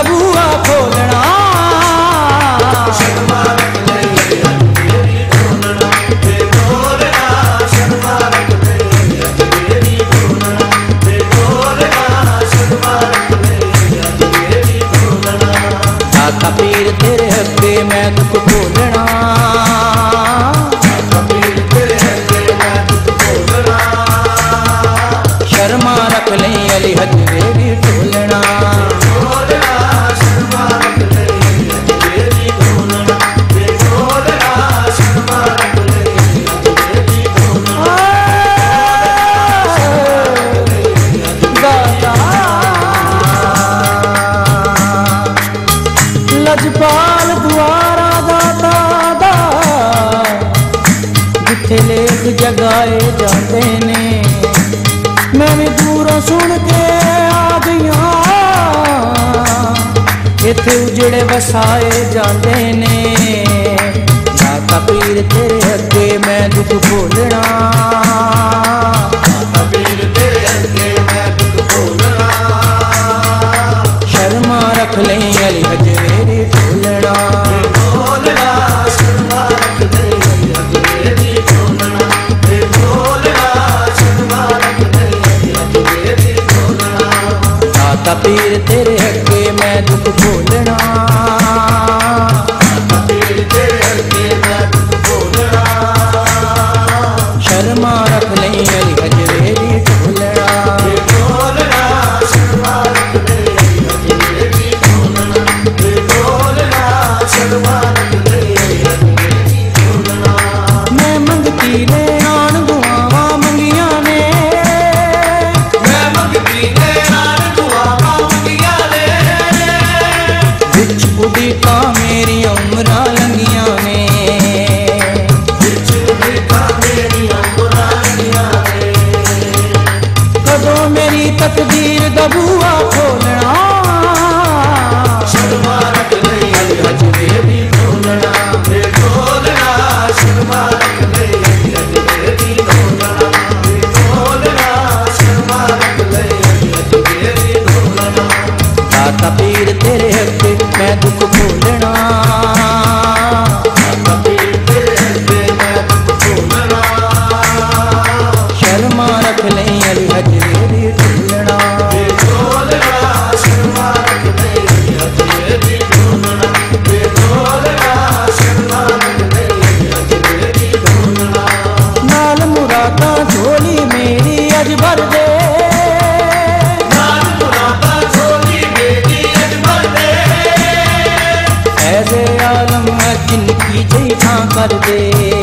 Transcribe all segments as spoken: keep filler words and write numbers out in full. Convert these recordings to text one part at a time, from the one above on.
बबुआ खोलना दाता पीर तेरे हक्के मैं दुख खोलना शर्मा रख ले अली हजवेरी ढोलना लजपाल द्वारा दाता दा जिथे लेख जगाए जाते ने मैं भी दूरों सुन के आ गया इथे उजड़े वसाए जाते ने दाता पीर तेरे अगे मैं दुख भोलना दाता पीर तेरे अगे मैं दुख भोलना शर्मा रख ले अली हजवेरी ढोलना ढोलना शर्मा रख ले अली हजवेरी ढोलना ढोलना शर्मा रख ले अली हजवेरी ढोलना दाता पीर तेरे अगे मैं दुख भोलना दाता पीर तेरे अगे मैं दुख भोलना शर्मा रख ले अली हजवेरी ढोलना ढोलना शर्मा रख ले अली हजवेरी ढोलना ढोलना शर्मा रख ले अली हजवेरी ढोलना मैं मंगती ने आन दुआवां मंगिया ने मैं मंगती ने आन दुआवां मंगिया ने विच उड़ीका मेरी उमरां लंघियां ने विच उड़ीका मेरी उमरां लंघियां ने कदों मेरी तकदीर दा बूहा खोलना शर्मा रख ले अली हजवेरी ढोलना ढोलना शर्मा रख ले अली हजवेरी ढोलना ढोलना शर्मा रख ले अली हजवेरी ढोलना दाता पीर तेरे अगे मैं दुख भोलना दाता पीर तेरे अगे मैं दुख भोलना शर्मा रख ले अली हजवेरी ढोलना ढोलना शर्मा रख ले अली हजवेरी ढोलना ढोलना शर्मा रख ले अली हजवेरी ढोलना नाल मुरादा झोली मेरी अज भर दे नाल मुरादा झोली मेरी अज भर दे ऐसे आलम जिनकी जैसा कर दे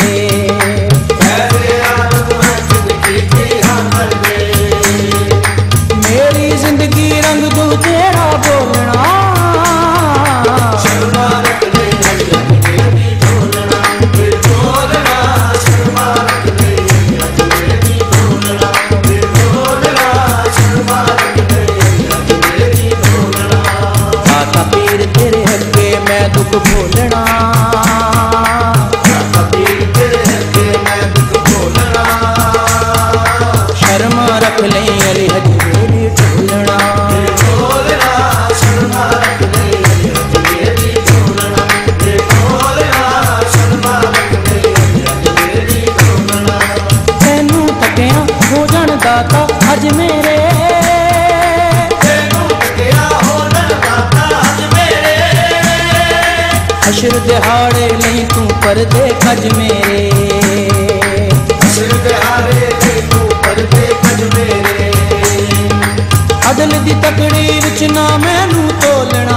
ऐसे आलम जिनकी जैसा कर दे मेरी जिंदगी रंग दू तेरा बोलना शर्मा रख ले अली हजवेरी ढोलना ढोलना शर्मा रख ले अली हजवेरी ढोलना ढोलना शर्मा रख ले अली हजवेरी ढोलना दाता पीर तेरे अगे मैं दुख भोलना दाता पीर तेरे अगे मैं दुख भोलना शर्मा रख ले अली हजवेरी ढोलना ढोलना शर्मा रख ले अली हजवेरी ढोलना ढोलना शर्मा रख ले अली हजवेरी ढोलना तैनू तकिया हो जान दाता अज मेरे तैनू तकिया हो जान दाता अज मेरे हशर दिहाड़े नहीं तू परदे खज मेरे हशर दिहाड़े नहीं तू परदे खज मेरे अदल दी तकड़ी विच ना मैनू तोलना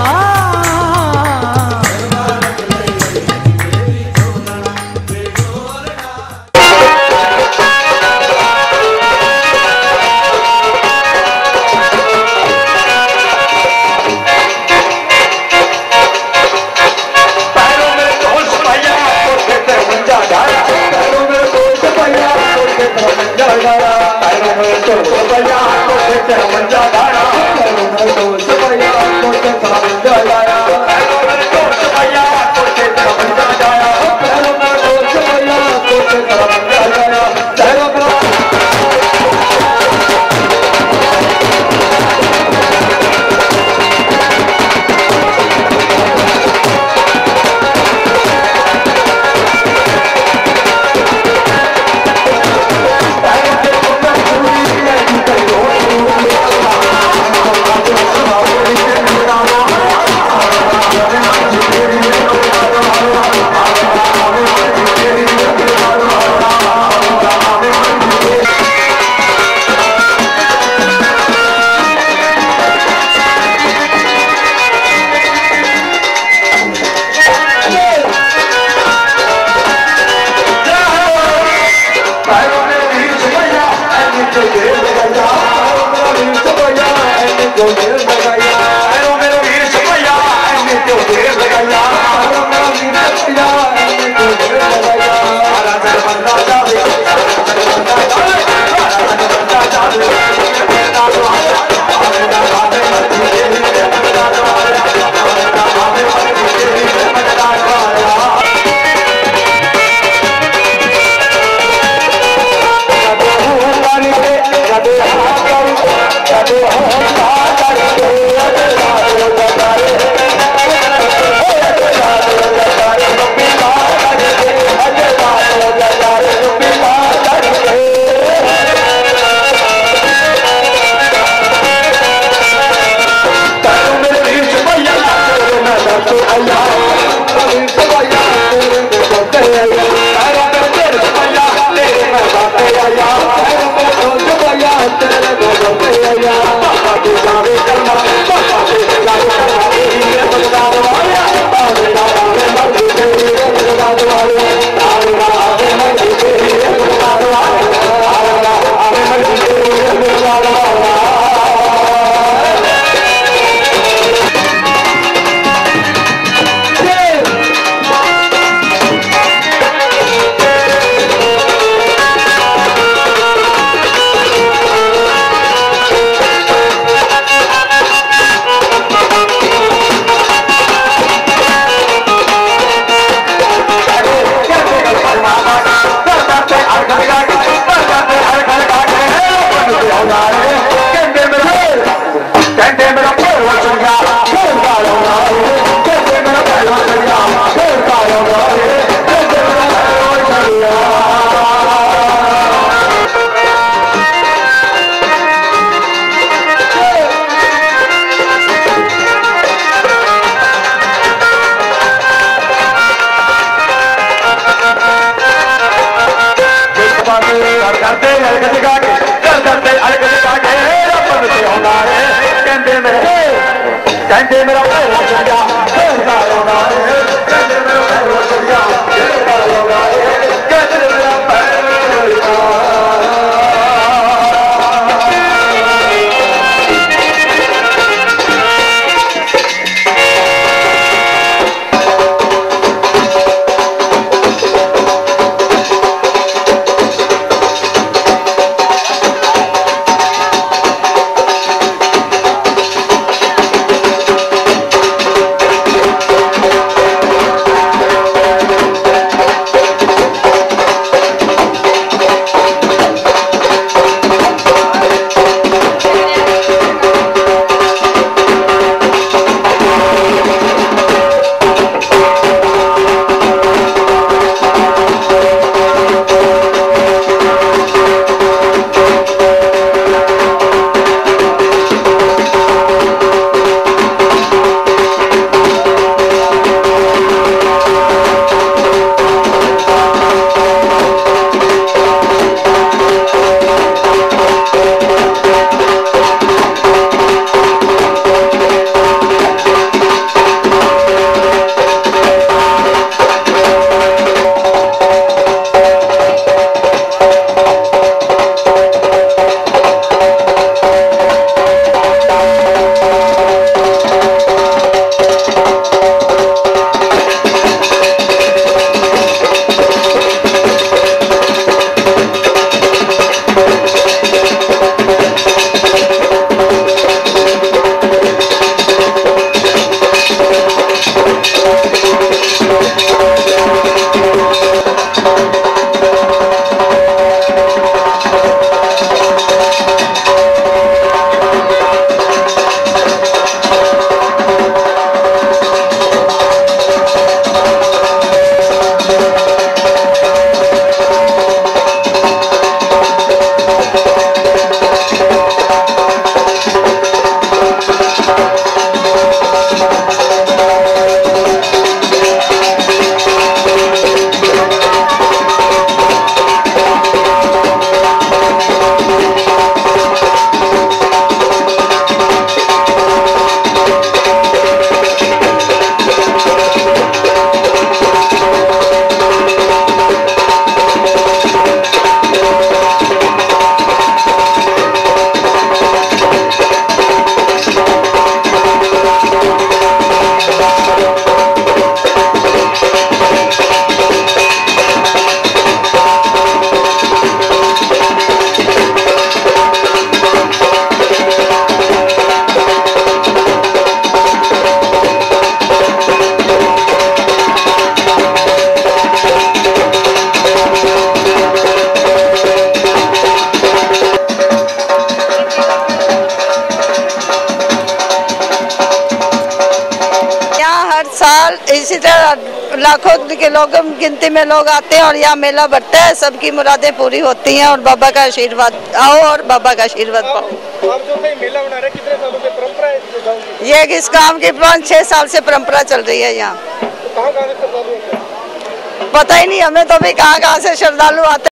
साल इसी तरह लाखों के लोग गिनती में लोग आते हैं और यहाँ मेला बढ़ता है, सबकी मुरादें पूरी होती हैं और बाबा का आशीर्वाद आओ और बाबा का आशीर्वाद पाओ। आप जो है मेला बना रहे कितने सालों से परंपरा है इस गांव की? ये इस काम की पाँच छह साल से परंपरा चल रही है यहाँ। तो कहाँ कहाँ से श्रद्धालु होते हैं? पता ही नहीं हमें तो भी कहाँ कहाँ से श्रद्धालु आते हैं।